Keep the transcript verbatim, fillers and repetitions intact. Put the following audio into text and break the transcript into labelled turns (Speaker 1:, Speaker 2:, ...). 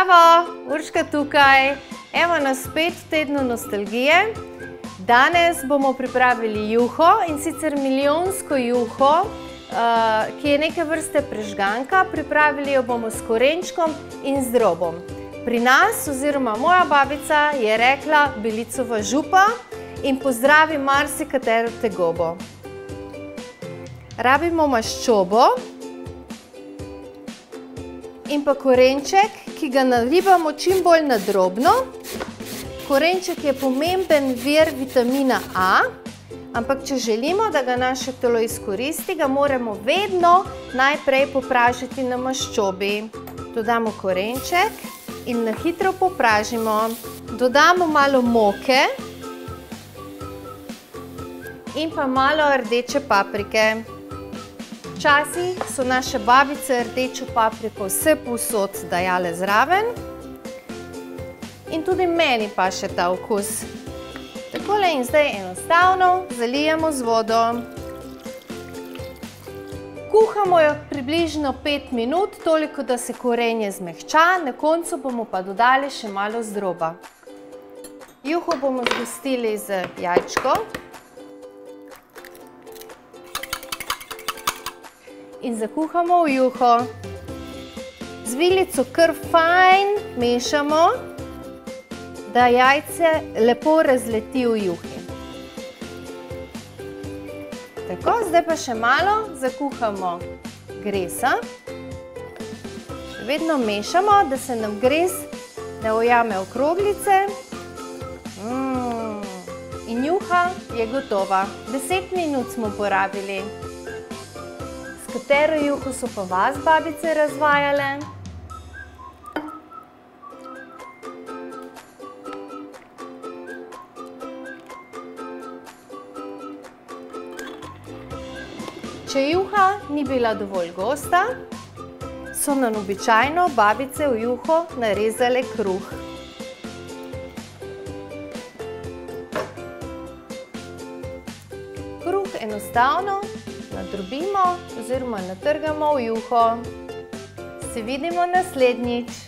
Speaker 1: Zdravo, Urška tukaj. Evo nas spet v tednu nostalgije. Danes bomo pripravili juho, in sicer milijonsko juho, ki je neke vrste prežganka. Pripravili jo bomo s korenčkom in z drobom. Pri nas, oziroma moja babica, je rekla belicova župa in pozdravi marsikatero tegobo. Rabimo maščobo in pa korenček, ki ga naribamo čim bolj na drobno. Korenček je pomemben vir vitamina A, ampak če želimo, da ga naše telo izkoristi, ga moramo vedno najprej popražiti na maščobi. Dodamo korenček in na hitro popražimo. Dodamo malo moke in pa malo rdeče paprike. Včasih so naše babice rdečo papriko vse povsod dajale zraven in tudi meni paše ta okus. Takole in zdaj enostavno zalijemo z vodo. Kuhamo jo približno pet minut, toliko, da se korenje zmehča, na koncu bomo pa dodali še malo zdroba. Juho bomo zgostili z jajčko in zakuhamo v juho. Z vilico kar fajn mešamo, da jajce lepo razleti v juhi. Tako, zdaj pa še malo zakuhamo gresa. Še vedno mešamo, da se nam gres ne ujame v kroglice. In juha je gotova. Deset minut smo porabili. Katero juho so pa vas babice razvajale? Če juha ni bila dovolj gosta, so nam običajno babice v juho narezale kruh. Kruh enostavno nadrobimo oziroma natrgamo v juho. Se vidimo naslednjič.